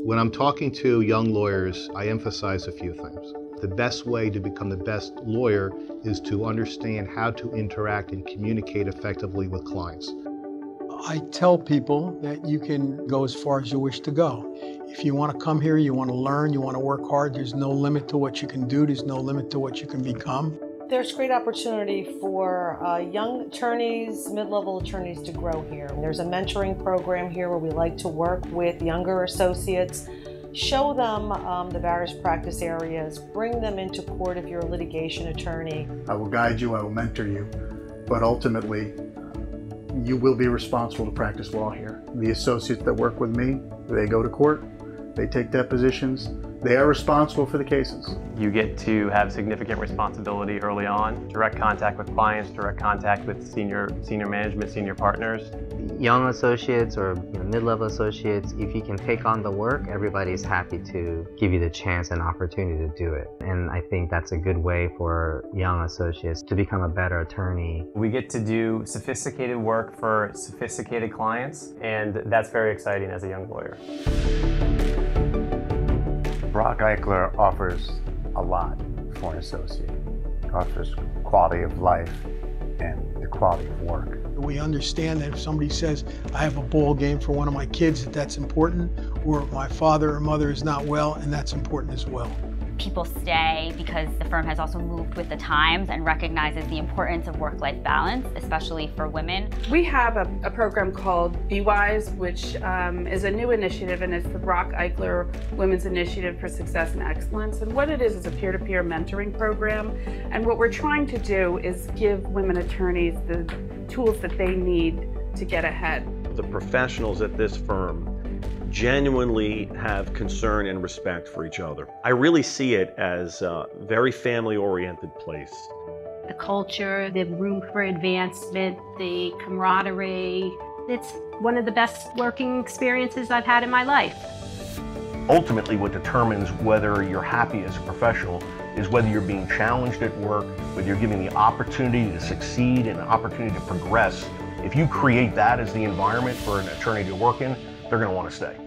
When I'm talking to young lawyers, I emphasize a few things. The best way to become the best lawyer is to understand how to interact and communicate effectively with clients. I tell people that you can go as far as you wish to go. If you want to come here, you want to learn, you want to work hard, there's no limit to what you can do, there's no limit to what you can become. There's great opportunity for young attorneys, mid-level attorneys to grow here. There's a mentoring program here where we like to work with younger associates, show them the various practice areas, bring them into court if you're a litigation attorney. I will guide you, I will mentor you, but ultimately you will be responsible to practice law here. The associates that work with me, they go to court, they take depositions, they are responsible for the cases. You get to have significant responsibility early on, direct contact with clients, direct contact with senior management, senior partners. Young associates or mid-level associates, if you can take on the work, everybody's happy to give you the chance and opportunity to do it. And I think that's a good way for young associates to become a better attorney. We get to do sophisticated work for sophisticated clients, and that's very exciting as a young lawyer. Brock Eichler offers a lot for an associate. It offers quality of life and the quality of work. We understand that if somebody says, I have a ball game for one of my kids, that's important, or my father or mother is not well, and that's important as well. People stay because the firm has also moved with the times and recognizes the importance of work-life balance, especially for women. We have a program called Be Wise, which is a new initiative, and it's the Brock Eichler Women's Initiative for Success and Excellence. And what it is a peer-to-peer mentoring program. And what we're trying to do is give women attorneys the tools that they need to get ahead. The professionals at this firm genuinely have concern and respect for each other. I really see it as a very family-oriented place. The culture, the room for advancement, the camaraderie. It's one of the best working experiences I've had in my life. Ultimately, what determines whether you're happy as a professional is whether you're being challenged at work, whether you're given the opportunity to succeed and an opportunity to progress. If you create that as the environment for an attorney to work in, they're going to want to stay.